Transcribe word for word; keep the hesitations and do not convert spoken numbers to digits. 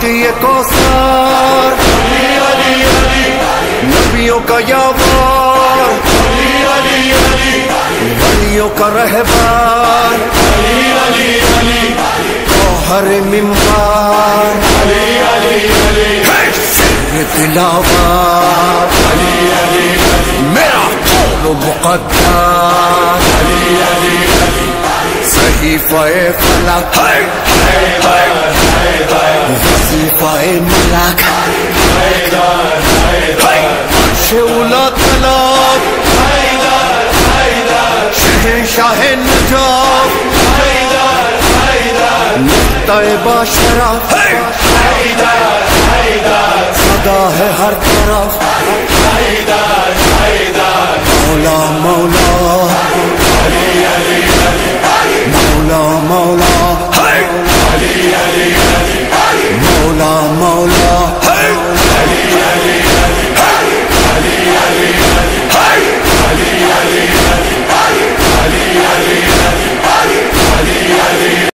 ساقی کوثر نبیوں کا یاور ولیوں کا رہبر گوہر منبر سر تلاوت میرا قول مقدر صحیفہ فلک وظیفہ ملک عرش اولی طلب شہنشاہ نجات نقطہ باشرف صدا ہے ہر طرف مولا مولا مولا مولا